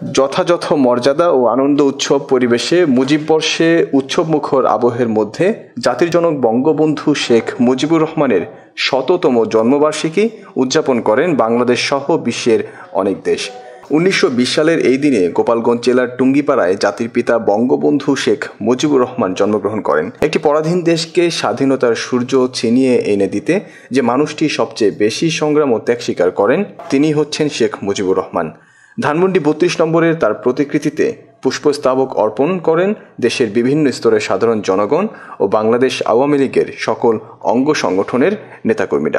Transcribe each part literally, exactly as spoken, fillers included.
যথাযথ মর্যাদা ও আনন্দ উৎসব পরিবেশে মুজিববর্ষে উৎসবমুখর আবহের মধ্যে জাতির জনক বঙ্গবন্ধু শেখ মুজিবুর রহমানের শততম জন্মবার্ষিকী উদযাপন করেন বাংলাদেশ সহ বিশ্বের অনেক দেশ। উনিশশো বিশ সালের এই দিনে গোপালগঞ্জ জেলার টুঙ্গিপাড়ায় জাতির পিতা বঙ্গবন্ধু শেখ মুজিবুর রহমান জন্মগ্রহণ করেন। একটি পরাধীন দেশকে স্বাধীনতার সূর্য ছিনিয়ে এনে দিতে যে মানুষটি সবচেয়ে বেশি সংগ্রাম ও ত্যাগ স্বীকার করেন তিনি হচ্ছেন শেখ মুজিবুর রহমান। ধানমন্ডি বত্রিশ নম্বরের তার প্রতিকৃতিতে পুষ্পস্তবক অর্পণ করেন দেশের বিভিন্ন স্তরের সাধারণ জনগণ ও বাংলাদেশ আওয়ামী লীগের সকল অঙ্গ সংগঠনের নেতাকর্মীরা।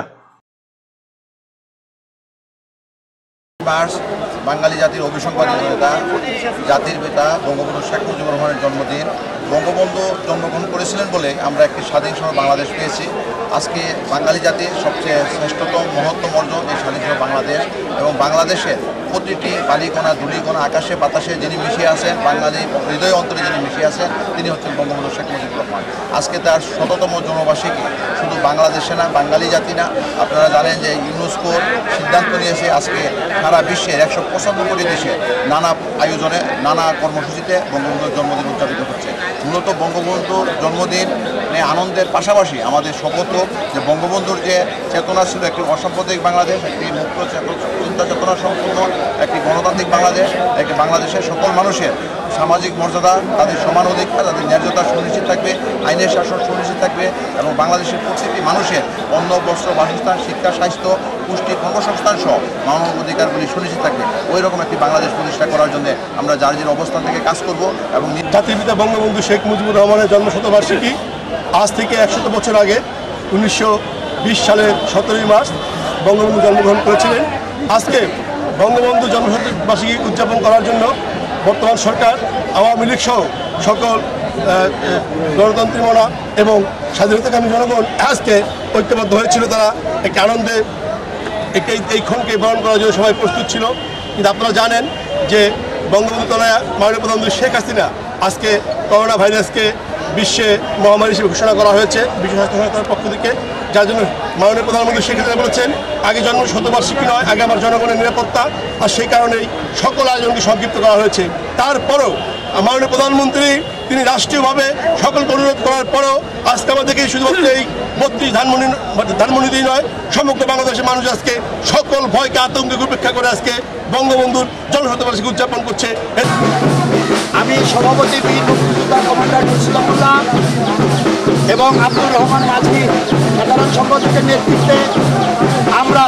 বাঙালি জাতির অভিসংবাদিত নেতা, জাতির পিতা বঙ্গবন্ধু শেখ মুজিবুর রহমানের জন্মদিন। বঙ্গবন্ধু জন্মগ্রহণ করেছিলেন বলে আমরা একটি স্বাধীন বাংলাদেশ পেয়েছি। আজকে বাঙালি জাতির সবচেয়ে শ্রেষ্ঠতম মহত্তম অর্জন এই স্বাধীন বাংলাদেশ, এবং বাংলাদেশের প্রতিটি বালিকণা ধূলিকণা আকাশে বাতাসে যিনি মিশিয়ে আছেন, বাঙালি হৃদয় অন্তরে যিনি মিশিয়ে আছেন তিনি হচ্ছেন বঙ্গবন্ধু শেখ মুজিবুর রহমান। আজকে তার শততম জন্মবার্ষিকী শুধু বাংলাদেশে না, বাঙালি জাতি না, আপনারা জানেন যে ইউনেস্কোর সিদ্ধান্ত নিয়েছে আজকে সারা বিশ্বের একশো পঁচানব্বইটি দেশে নানা আয়োজনে নানা কর্মসূচিতে বঙ্গবন্ধুর জন্মদিন উদযাপিত হচ্ছে। মূলত বঙ্গবন্ধুর জন্মদিন আনন্দের পাশাপাশি আমাদের শপথ যে বঙ্গবন্ধুর যে চেতনা ছিল একটি অসাম্প্রদায়িক বাংলাদেশ, একটি মুক্ত চিন্তা চেতনা সম্পূর্ণ একটি গণতান্ত্রিক বাংলাদেশ, একটি বাংলাদেশের সকল মানুষের সামাজিক মর্যাদা, তাদের সমান অধিকার, তাদের ন্যায্যতা সুনিশ্চিত থাকবে, আইনের শাসন সুনিশ্চিত থাকবে, এবং বাংলাদেশের প্রতিটি মানুষের অন্ন, বস্ত্র, বাসস্থান, শিক্ষা, স্বাস্থ্য, পুষ্টি, কর্মসংস্থান সহ মানব অধিকারগুলি সুনিশ্চিত থাকবে। ওই রকম একটি বাংলাদেশ প্রতিষ্ঠা করার জন্য আমরা যার যার অবস্থান থেকে কাজ করব। এবং জাতির পিতা বঙ্গবন্ধু শেখ মুজিবুর রহমানের জন্মশতবার্ষিকী আজ থেকে একশত বছর আগে উনিশশো বিশ সালের সতেরোই মার্চ বঙ্গবন্ধু জন্মগ্রহণ করেছিলেন। আজকে বঙ্গবন্ধু জন্মশতবার্ষিকী উদযাপন করার জন্য বর্তমান সরকার আওয়ামী লীগ সহ সকল গণতন্ত্রী মনা এবং স্বাধীনতাকামী জনগণ আজকে ঐক্যবদ্ধ হয়েছিল। তারা একটি আনন্দে একটি এই ক্ষণকে বরণ করার জন্য সবাই প্রস্তুত ছিল। কিন্তু আপনারা জানেন যে বঙ্গবন্ধু তনয়া মাননীয় প্রধানমন্ত্রী শেখ হাসিনা আজকে করোনা ভাইরাসকে বিশ্বে মহামারী হিসেবে ঘোষণা করা হয়েছে বিশ্ব স্বাস্থ্য সংস্থার পক্ষ থেকে, যার জন্য মাননীয় প্রধানমন্ত্রী শেখ হাসিনা বলেছেন আগে জন্ম শতবার্ষিকী নয়, আগে আমার জনগণের নিরাপত্তা, আর সেই কারণেই সকল আয়োজনকে সংক্ষিপ্ত করা হয়েছে। তারপরও মাননীয় প্রধানমন্ত্রী তিনি রাষ্ট্রীয়ভাবে সকলকে অনুরোধ করার পরেও আজকে আমাদেরকে শুধুমাত্র এই বত্রিশ ধানমন্ডি ধানমন্ডিতেই নয়, সমগ্র বাংলাদেশের মানুষ আজকে সকল ভয়কে আতঙ্কে উপেক্ষা করে আজকে বঙ্গবন্ধুর জন্মশতবার্ষিকী উদযাপন করছে। আমি সভাপতি বীর মুক্তিযোদ্ধা কমান্ডার মুর্শিদাবাদ এবং আব্দুর রহমান মাঝি সাধারণ সম্পাদকের নেতৃত্বে আমরা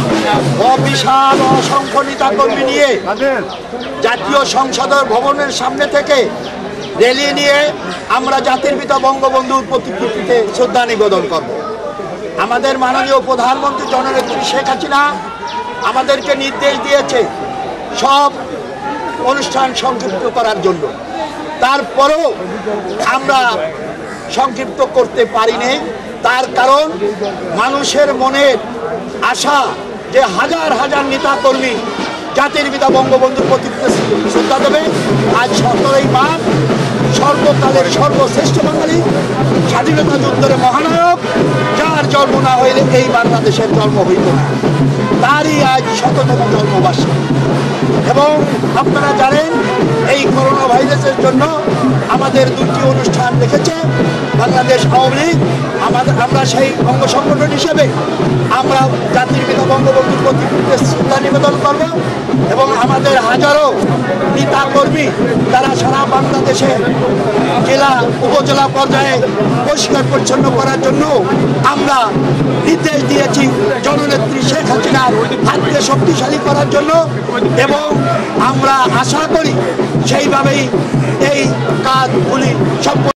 অবিশাল অসংখ্য নেতাকর্মী নিয়ে জাতীয় সংসদ ভবনের সামনে থেকে র্যালি নিয়ে আমরা জাতির পিতা বঙ্গবন্ধুর প্রতিকৃতিতে শ্রদ্ধা নিবেদন করব। আমাদের মাননীয় প্রধানমন্ত্রী জননেত্রী শেখ হাসিনা আমাদেরকে নির্দেশ দিয়েছে সব অনুষ্ঠান সংক্ষিপ্ত করার জন্য, তারপরেও আমরা সংক্ষিপ্ত করতে পারিনি। তার কারণ মানুষের মনের আশা যে হাজার হাজার নেতাকর্মী জাতির পিতা বঙ্গবন্ধুর প্রতিকৃতিতে শ্রদ্ধা দেবে। আজ সতেরোই মার্চ সর্বকালের সর্বশ্রেষ্ঠ বাঙালি, স্বাধীনতা যুদ্ধের মহানায়ক, যার জন্ম না হইলে এই বাংলাদেশের জন্ম হইত না, তারই আজ শততম জন্মবার্ষিকী। এবং আপনারা জানেন এই করোনা ভাইরাসের জন্য আমাদের দুটি অনুষ্ঠান রেখেছে বাংলাদেশ আওয়ামী লীগ। আমাদের আমরা সেই অঙ্গ সংগঠন হিসেবে আমরা জাতির পিতা বঙ্গবন্ধুর প্রতিকৃতিতে শ্রদ্ধা নিবেদন করব, এবং আমাদের হাজারো নেতা কর্মী তারা সারা বাংলাদেশে জেলা উপজেলা পর্যায়ে পরিষ্কার পরিচ্ছন্ন করার জন্য আমরা নির্দেশ দিয়েছি জননেত্রী শেখ হাসিনার হাতকে শক্তিশালী করার জন্য, এবং আমরা আশা করি সেইভাবেই এই কাজগুলি সব